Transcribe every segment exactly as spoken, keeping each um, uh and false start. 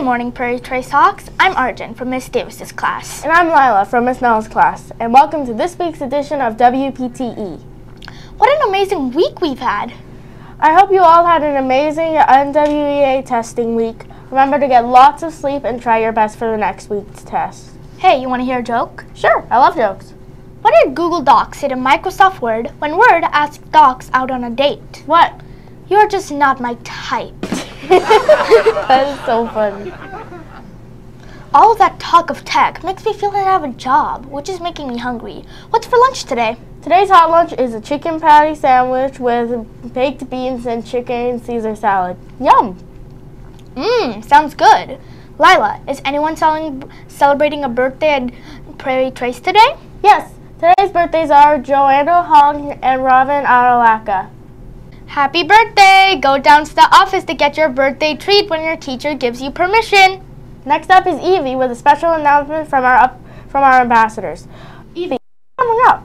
Good morning, Prairie Trace Hawks. I'm Arjun from Miss Davis's class. And I'm Lila from Miss Nell's class. And welcome to this week's edition of W P T E. What an amazing week we've had. I hope you all had an amazing N W E A testing week. Remember to get lots of sleep and try your best for the next week's test. Hey, you want to hear a joke? Sure, I love jokes. What did Google Docs say to Microsoft Word when Word asked Docs out on a date? What? You're just not my type. That is so funny. All of that talk of tech makes me feel like I have a job, which is making me hungry. What's for lunch today? Today's hot lunch is a chicken patty sandwich with baked beans and chicken Caesar salad. Yum! Mmm, sounds good. Lila, is anyone cel- celebrating a birthday at Prairie Trace today? Yes, today's birthdays are Joanna Hong and Robin Aralaka. Happy birthday! Go down to the office to get your birthday treat when your teacher gives you permission. Next up is Evie with a special announcement from our up, from our ambassadors. Evie, coming up.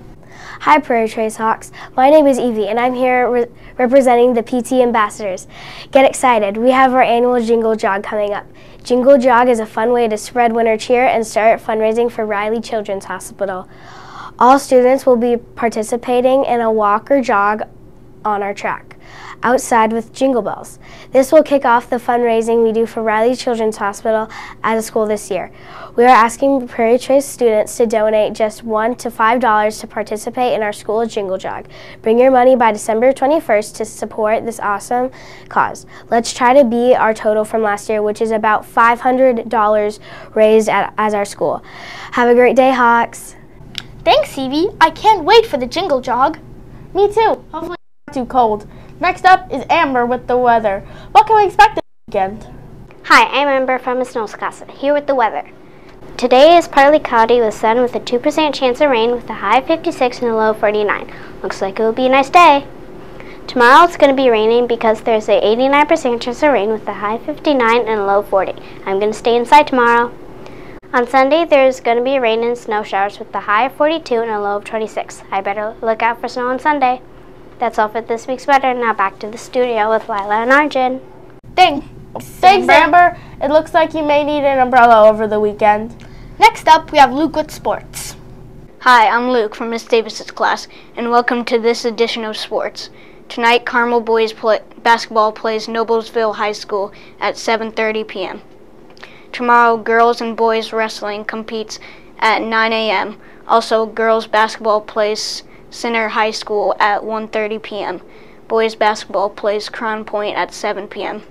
Hi Prairie Trace Hawks, my name is Evie and I'm here re representing the P T ambassadors. Get excited, we have our annual Jingle Jog coming up. Jingle Jog is a fun way to spread winter cheer and start fundraising for Riley Children's Hospital. All students will be participating in a walk or jog on our track outside with jingle bells. This will kick off the fundraising we do for Riley Children's Hospital as a school this year. We are asking Prairie Trace students to donate just one to five dollars to participate in our school jingle jog. Bring your money by December twenty-first to support this awesome cause. Let's try to beat our total from last year, which is about five hundred dollars raised at as our school. Have a great day, Hawks. Thanks, Evie. I can't wait for the jingle jog. Me too. Hopefully it's not too cold. Next up is Amber with the weather. What can we expect this weekend? Hi, I'm Amber from Miss Nell's class, here with the weather. Today is partly cloudy with sun with a two percent chance of rain with a high fifty-six and a low forty-nine. Looks like it will be a nice day. Tomorrow it's going to be raining because there's a eighty-nine percent chance of rain with a high fifty-nine and a low forty. I'm going to stay inside tomorrow. On Sunday there's going to be rain and snow showers with a high of forty-two and a low of twenty-six. I better look out for snow on Sunday. That's all for this week's weather. Now back to the studio with Lila and Arjun. Thanks. Thanks, Amber. It looks like you may need an umbrella over the weekend. Next up, we have Luke with sports. Hi, I'm Luke from Miss Davis's class, and welcome to this edition of sports. Tonight, Carmel boys play, basketball plays Noblesville High School at seven thirty p m Tomorrow, girls and boys wrestling competes at nine a m Also, girls basketball plays Center High School at one thirty p m Boys basketball plays Crown Point at seven p m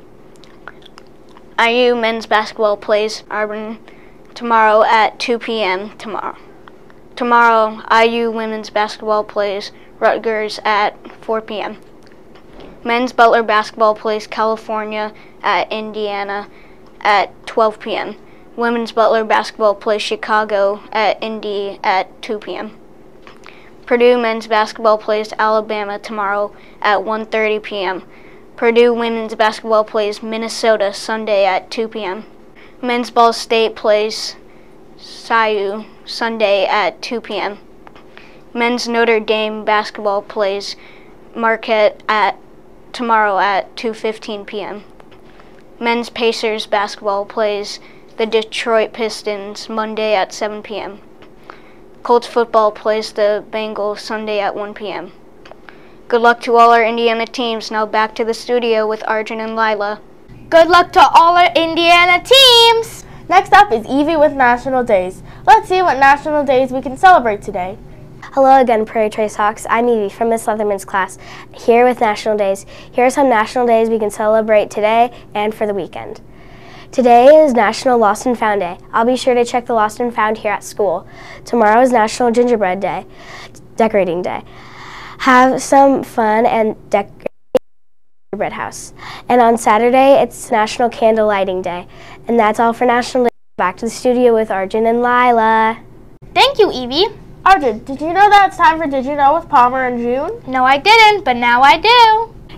I U men's basketball plays Auburn tomorrow at two p m Tomorrow. Tomorrow, I U women's basketball plays Rutgers at four p m Men's Butler basketball plays California at Indiana at twelve p m Women's Butler basketball plays Chicago at Indy at two p m Purdue men's basketball plays Alabama tomorrow at one thirty p m Purdue women's basketball plays Minnesota Sunday at two p m Men's Ball State plays S I U Sunday at two p m Men's Notre Dame basketball plays Marquette at tomorrow at two fifteen p m Men's Pacers basketball plays the Detroit Pistons Monday at seven p m Colts football plays the Bengals Sunday at one p m Good luck to all our Indiana teams. Now back to the studio with Arjun and Lila. Good luck to all our Indiana teams! Next up is Evie with National Days. Let's see what national days we can celebrate today. Hello again, Prairie Trace Hawks. I'm Evie from Miss Leatherman's class, here with National Days. Here are some national days we can celebrate today and for the weekend. Today is National Lost and Found Day. I'll be sure to check the Lost and Found here at school. Tomorrow is National Gingerbread Day, Decorating Day. Have some fun and decorate the gingerbread house. And on Saturday, it's National Candle Lighting Day. And that's all for National Day. Back to the studio with Arjun and Lila. Thank you, Evie. Arjun, did you know that it's time for Did You Know with Palmer in June? No, I didn't, but now I do.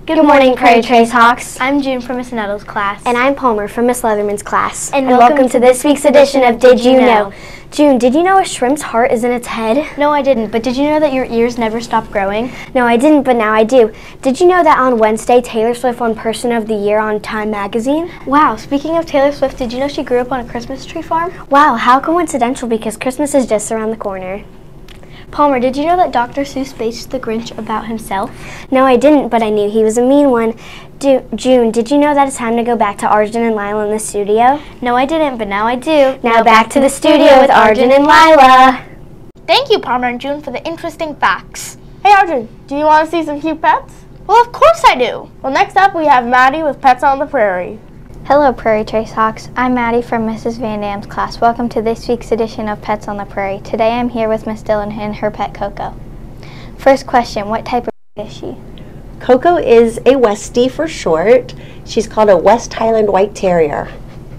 Good morning, Prairie Trace Hawks. I'm June from Miss Nettles' class. And I'm Palmer from Miss Leatherman's class. And And, welcome welcome, to to this week's edition of Did You Know? June, did you know a shrimp's heart is in its head? No, I didn't, but did you know that your ears never stop growing? No, I didn't, but now I do. Did you know that on Wednesday, Taylor Swift won Person of the Year on Time magazine? Wow, speaking of Taylor Swift, did you know she grew up on a Christmas tree farm? Wow, how coincidental, because Christmas is just around the corner. Palmer, did you know that Doctor Seuss based The Grinch about himself? No, I didn't, but I knew he was a mean one. Do, June, did you know that it's time to go back to Arjun and Lila in the studio? No, I didn't, but now I do. Now back to the studio with Arjun and Lila. Thank you, Palmer and June, for the interesting facts. Hey Arjun, do you want to see some cute pets? Well, of course I do. Well, next up we have Maddie with Pets on the Prairie. Hello, Prairie Trace Hawks. I'm Maddie from Missus Van Dam's class. Welcome to this week's edition of Pets on the Prairie. Today I'm here with Miss Dillon and her pet Coco. First question, what type of is she? Coco is a Westie for short. She's called a West Highland White Terrier.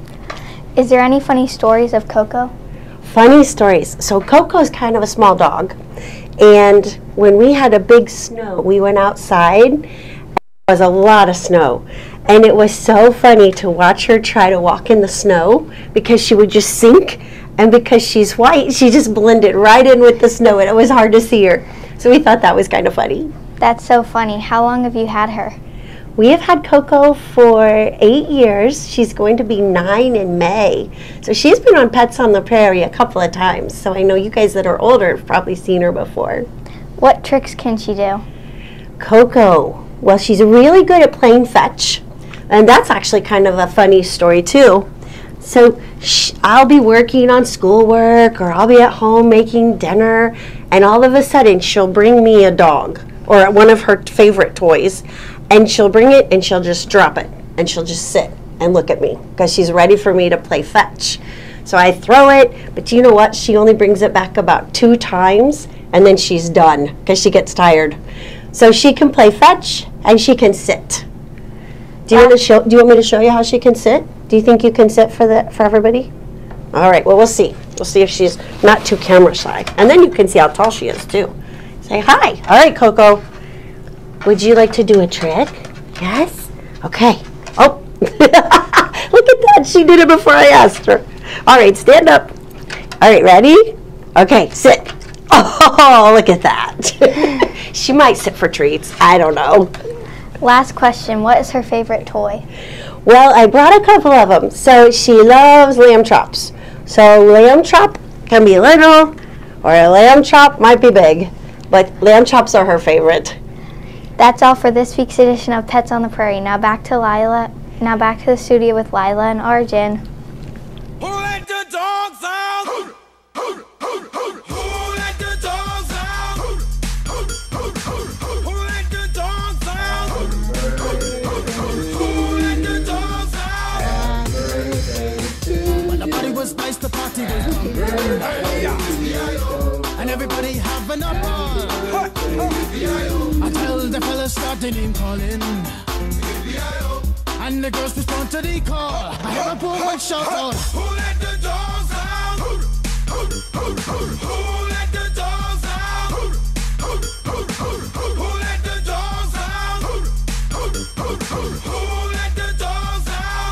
Is there any funny stories of Coco? Funny stories. So Coco's kind of a small dog. And when we had a big snow, we went outside. There was a lot of snow. And it was so funny to watch her try to walk in the snow because she would just sink. And because she's white, she just blended right in with the snow and it was hard to see her. So we thought that was kind of funny. That's so funny. How long have you had her? We have had Coco for eight years. She's going to be nine in May. So she's been on Pets on the Prairie a couple of times. So I know you guys that are older have probably seen her before. What tricks can she do? Coco, well, she's really good at playing fetch. And that's actually kind of a funny story too. So sh I'll be working on schoolwork or I'll be at home making dinner and all of a sudden she'll bring me a dog or one of her favorite toys and she'll bring it and she'll just drop it and she'll just sit and look at me because she's ready for me to play fetch. So I throw it, but you know what? She only brings it back about two times and then she's done because she gets tired. So she can play fetch and she can sit. Do you, want to show, do you want me to show you how she can sit? Do you think you can sit for the for everybody? All right, well, we'll see. We'll see if she's not too camera shy. And then you can see how tall she is, too. Say hi. All right, Coco. Would you like to do a trick? Yes? Okay. Oh, look at that. She did it before I asked her. All right, stand up. All right, ready? Okay, sit. Oh, look at that. She might sit for treats. I don't know. Last question, what is her favorite toy? Well, I brought a couple of them. So she loves lamb chops. So lamb chop can be little or a lamb chop might be big. But lamb chops are her favorite. That's all for this week's edition of Pets on the Prairie. Now back to Lila. Now back to the studio with Lila and Arjun. Who let the dogs out? Who let the dogs out? Who let the dogs out? Who let the dogs out? When the party was nice, the party was pumping. And everybody having a ball. Until the fellas started name calling. And the girls respond to the call. I have a boom and shout out. Who let the dogs out? Who let the dogs out? Who let the dogs out? Who let the dogs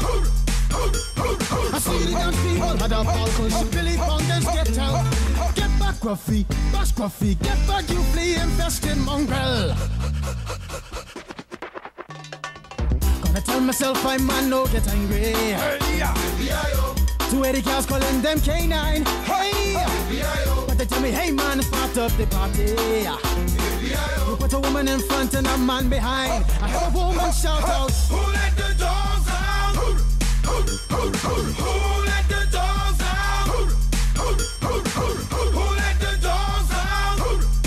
out? I see the young people had a ball cause Billy Fountains get out. Get back, Gruffy, bash Gruffy, get back, you flea infested mongrel. I tell myself I'm man, no get angry. Hey, yeah. Two eighty cows calling them K nine. Hey, but they tell me, hey man, start up the party. You put a woman in front and a man behind. I have a woman shout out. Who let the dogs out? Who let the dogs out? Who let the dogs out?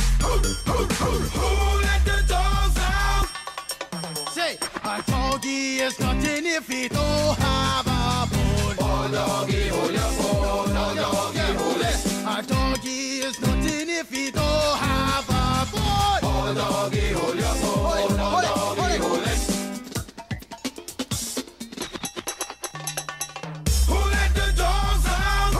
Who let the dogs out? Say, a doggy is nothing if he don't have a bone. Oh, doggy, hold your bone. Oh, doggy, hold it. A doggy is nothing if he don't have a bone. Oh, doggy, hold your bone. Oh, doggy, hold it. Who let the dogs out?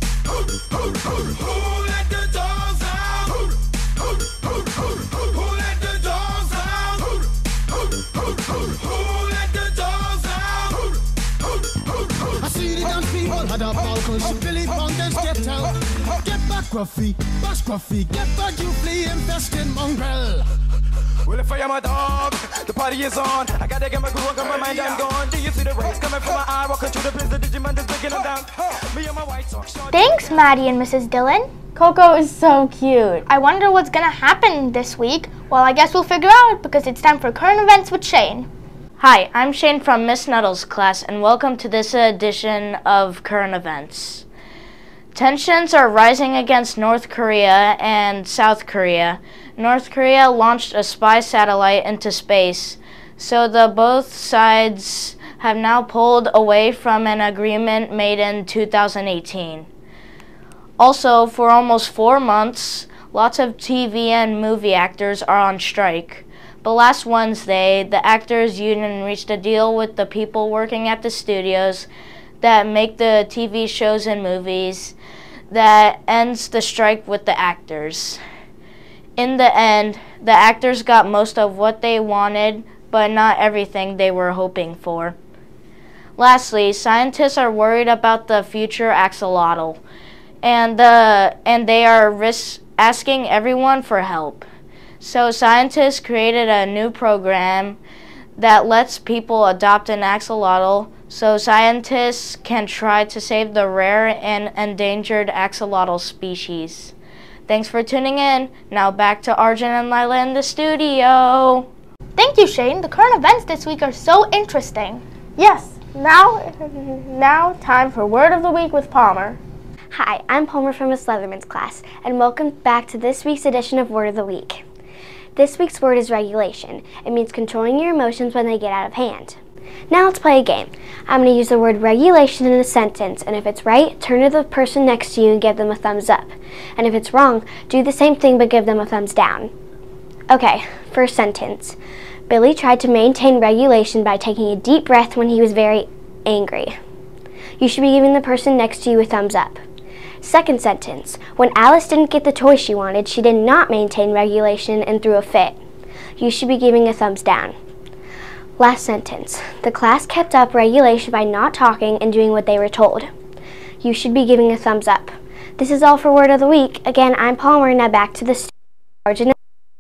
Who let the dogs out? Who let the dogs out? had a balcony, she Billy Bondage get out. Get back, Gruffy, bash Gruffy, get back, you flea infested mongrel. Well, if I am a dog, the party is on. I gotta get my groove on, got my mind, I'm gone. Do you see the rays coming from my eye? Walking through the prison, Digimon is breaking them down. Me and my white socks. Thanks, Maddie and Missus Dillon. Coco is so cute. I wonder what's gonna happen this week. Well, I guess we'll figure out because it's time for current events with Shane. Hi, I'm Shane from Miss Nuttall's class, and welcome to this edition of Current Events. Tensions are rising against North Korea and South Korea. North Korea launched a spy satellite into space, so the both sides have now pulled away from an agreement made in two thousand eighteen. Also, for almost four months, lots of T V and movie actors are on strike. But last Wednesday, the Actors Union reached a deal with the people working at the studios that make the T V shows and movies that ends the strike with the actors. In the end, the actors got most of what they wanted, but not everything they were hoping for. Lastly, scientists are worried about the future axolotl, and, the, and they are risk asking everyone for help. So scientists created a new program that lets people adopt an axolotl so scientists can try to save the rare and endangered axolotl species. Thanks for tuning in. Now back to Arjun and Lila in the studio. Thank you, Shane. The current events this week are so interesting. Yes, now, now time for Word of the Week with Palmer. Hi, I'm Palmer from Miss Leatherman's class, and welcome back to this week's edition of Word of the Week. This week's word is regulation. It means controlling your emotions when they get out of hand. Now let's play a game. I'm going to use the word regulation in a sentence, and if it's right, turn to the person next to you and give them a thumbs up. And if it's wrong, do the same thing but give them a thumbs down. Okay, first sentence. Billy tried to maintain regulation by taking a deep breath when he was very angry. You should be giving the person next to you a thumbs up. Second sentence. When Alice didn't get the toy she wanted, she did not maintain regulation and threw a fit. You should be giving a thumbs down. Last sentence. The class kept up regulation by not talking and doing what they were told. You should be giving a thumbs up. This is all for Word of the Week. Again, I'm Palmer. Now back to the studio.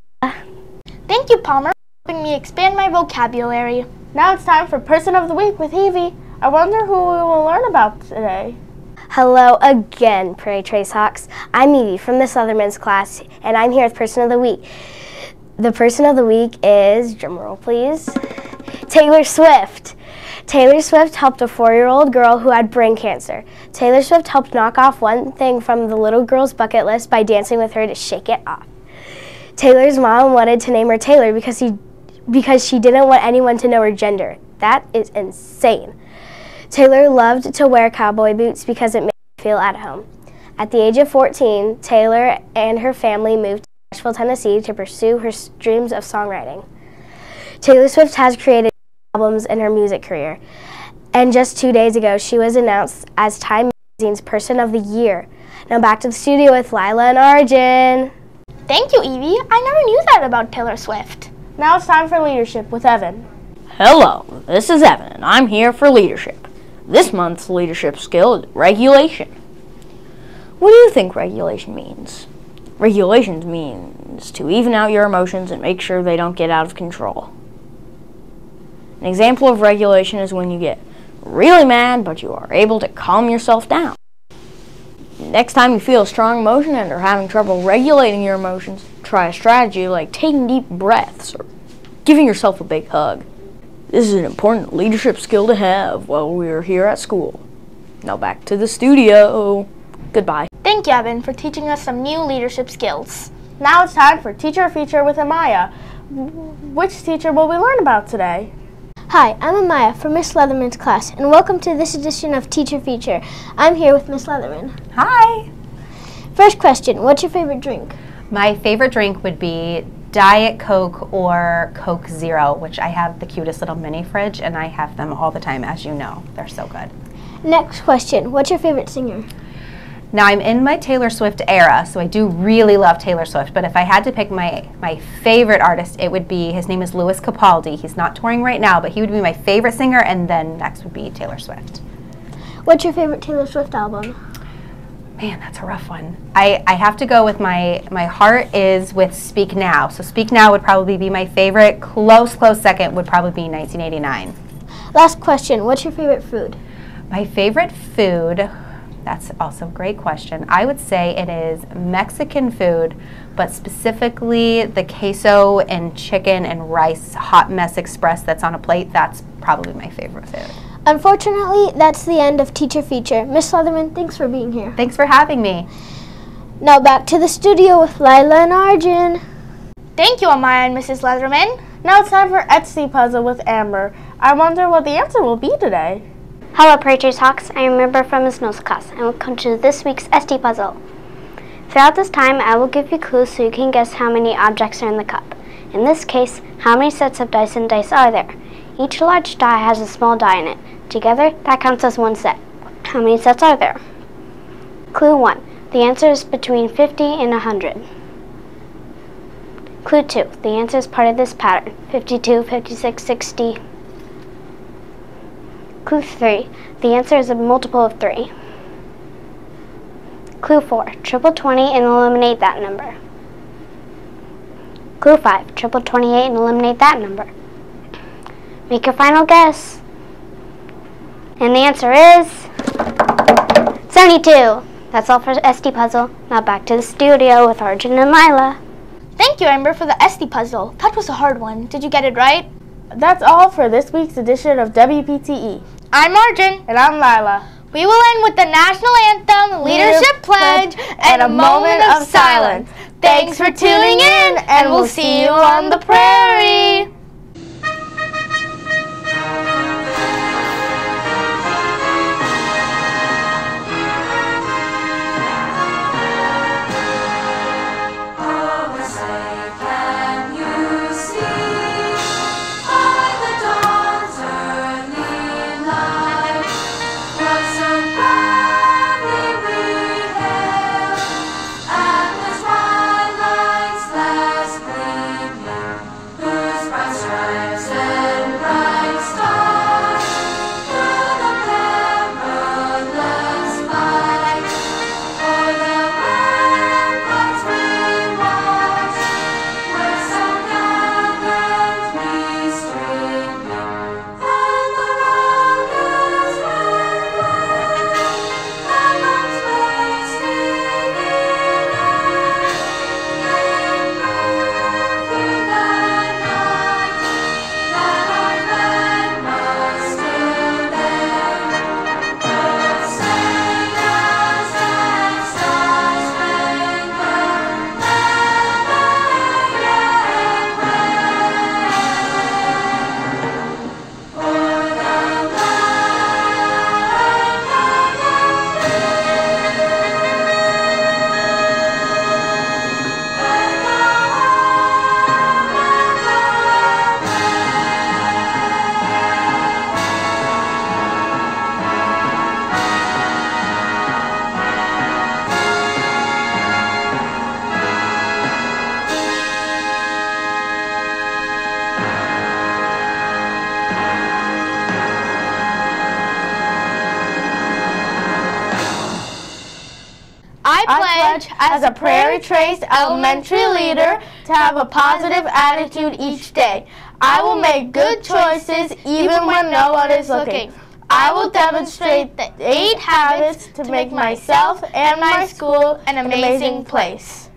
Thank you, Palmer, for helping me expand my vocabulary. Now it's time for Person of the Week with Evie. I wonder who we will learn about today. Hello again, Prairie Trace Hawks. I'm Evie from Miss Leatherman's class, and I'm here with Person of the Week. The Person of the Week is, drumroll please, Taylor Swift. Taylor Swift helped a four-year-old girl who had brain cancer. Taylor Swift helped knock off one thing from the little girl's bucket list by dancing with her to shake it off. Taylor's mom wanted to name her Taylor because, he, because she didn't want anyone to know her gender. That is insane. Taylor loved to wear cowboy boots because it made her feel at home. At the age of fourteen, Taylor and her family moved to Nashville, Tennessee to pursue her dreams of songwriting. Taylor Swift has created albums in her music career, and just two days ago she was announced as Time Magazine's Person of the Year. Now back to the studio with Lila and Arjun. Thank you, Evie. I never knew that about Taylor Swift. Now it's time for Leadership with Evan. Hello, this is Evan, and I'm here for leadership. This month's leadership skill is regulation. What do you think regulation means? Regulation means to even out your emotions and make sure they don't get out of control. An example of regulation is when you get really mad, but you are able to calm yourself down. Next time you feel a strong emotion and are having trouble regulating your emotions, try a strategy like taking deep breaths or giving yourself a big hug. This is an important leadership skill to have while we are here at school. Now back to the studio. Goodbye. Thank you, Evan, for teaching us some new leadership skills. Now it's time for Teacher Feature with Amaya. Which teacher will we learn about today? Hi, I'm Amaya from Miss Leatherman's class, and welcome to this edition of Teacher Feature. I'm here with Miss Leatherman. Hi. First question, what's your favorite drink? My favorite drink would be Diet Coke or Coke Zero, which I have the cutest little mini fridge, and I have them all the time, as you know. They're so good. Next question, what's your favorite singer? Now, I'm in my Taylor Swift era, so I do really love Taylor Swift, but if I had to pick my, my favorite artist, it would be, his name is Louis Capaldi. He's not touring right now, but he would be my favorite singer, and then next would be Taylor Swift. What's your favorite Taylor Swift album? Man, that's a rough one. I, I have to go with my, my heart is with Speak Now. So Speak Now would probably be my favorite. Close, close second would probably be nineteen eighty-nine. Last question. What's your favorite food? My favorite food, that's also a great question. I would say it is Mexican food, but specifically the queso and chicken and rice hot mess express that's on a plate. That's probably my favorite food. Unfortunately, that's the end of Teacher Feature. Miss Leatherman, thanks for being here. Thanks for having me. Now back to the studio with Lila and Arjun. Thank you, Amaya and Missus Leatherman. Now it's time for Etsy Puzzle with Amber. I wonder what the answer will be today. Hello, Prairie Trace Hawks. I am a member from Miss Knowles' class, and welcome to this week's S T Puzzle. Throughout this time, I will give you clues so you can guess how many objects are in the cup. In this case, how many sets of dice and dice are there? Each large die has a small die in it. Together, that counts as one set. How many sets are there? Clue one. The answer is between fifty and one hundred. Clue two. The answer is part of this pattern. fifty-two, fifty-six, sixty. Clue three. The answer is a multiple of three. Clue four. Triple twenty and eliminate that number. Clue five. Triple twenty-eight and eliminate that number. Make your final guess. And the answer is seventy-two. That's all for S T Puzzle. Now back to the studio with Arjun and Lila. Thank you, Amber, for the S T Puzzle. That was a hard one. Did you get it right? That's all for this week's edition of W P T E. I'm Arjun. And I'm Lila. We will end with the National Anthem, Leadership Pledge, and a moment of silence. Thanks for tuning in, and we'll see you on the prairie. I pledge, as a Prairie Trace elementary leader, to have a positive attitude each day. I will make good choices even when no one is looking. I will demonstrate the eight habits to make myself and my school an amazing place.